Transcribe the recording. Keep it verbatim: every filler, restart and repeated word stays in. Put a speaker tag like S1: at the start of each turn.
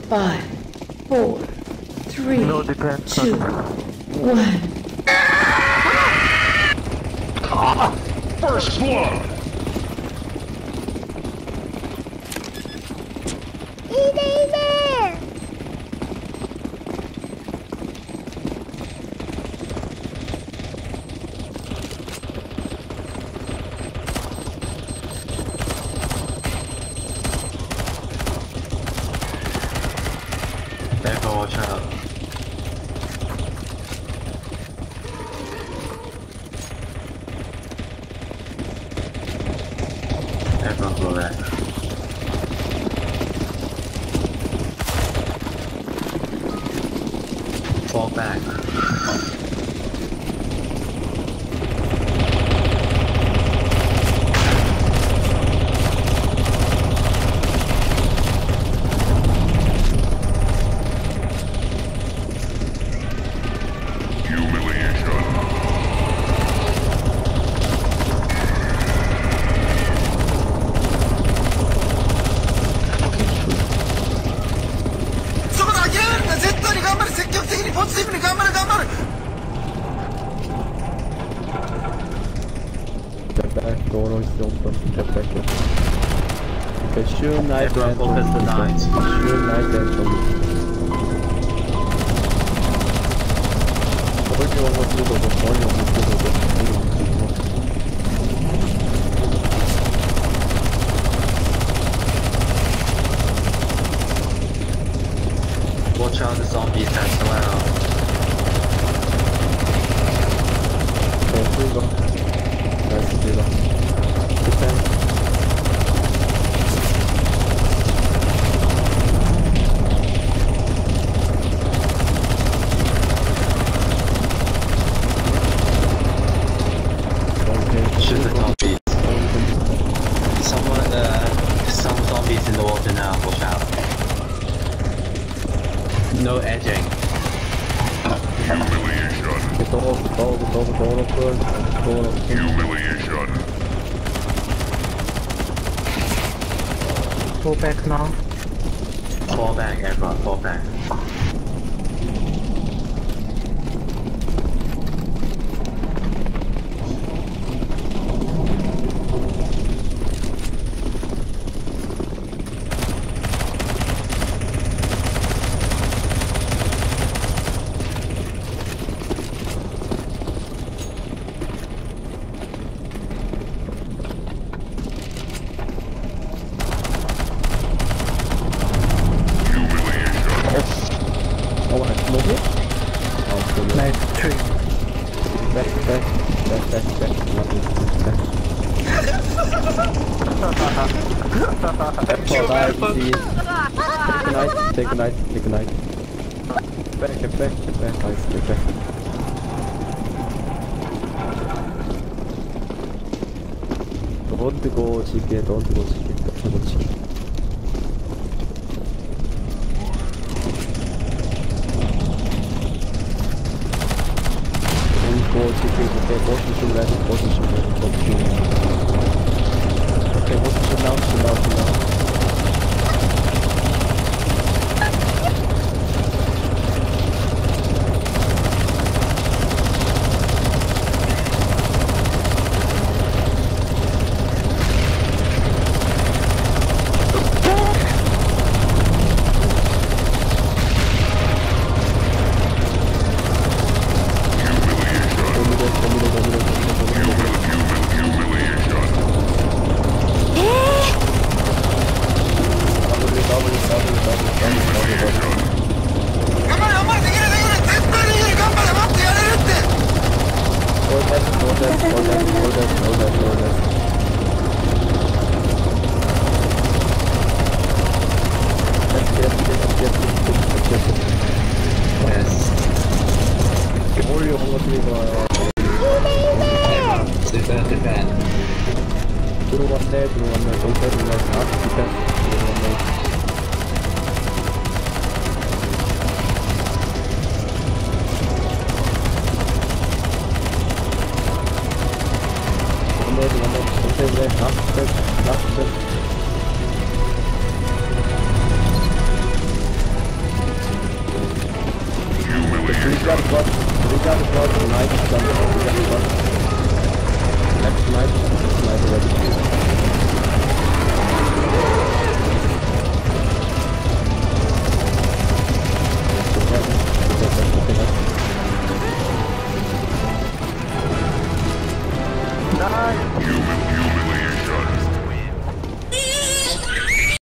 S1: Five, four, three,
S2: No defense.
S1: two, one.
S3: Ah, first blood.
S4: Echo, watch out. Echo, go back. Fall back.
S5: Step back, going on still, step back. Okay, shoot knife
S4: Everyone
S5: and
S4: focus the nines.
S5: shoot knife and from Only one more through the only one more through the only one more
S4: Watch out the zombies that's around.
S5: Okay, through the nice through the defend.
S4: Shoot the zombies. Someone, uh, some zombies in the water now, watch out. No edging.
S3: Humiliation.
S5: Get all, get all, get all, get all, get all, get all,
S3: Humiliation.
S2: Go back now.
S4: Fall back, everyone, fall back.
S5: Oh, I move it? Oh, so yeah.
S2: Nice tree.
S5: Back, back, back, back, back, back. That's all right, easy. Take a knife, take a knife, take a knife. Back, get back, get back, nice, get back. Don't go 지게, don't go 지게, don't go 지게. Go to the position ready, position ready, position ready. Okay, position down, sit down, sit down.
S4: Defend, defend.
S5: 들어왔네, 들어왔네. 정찰 들어왔네. 아, 디펜스 들어왔네. One more, one more. 정찰 들어왔네. Last step, last step. squad. We got the squad. Knife jump. We got the squad. Left knife. Knife ready.
S3: Human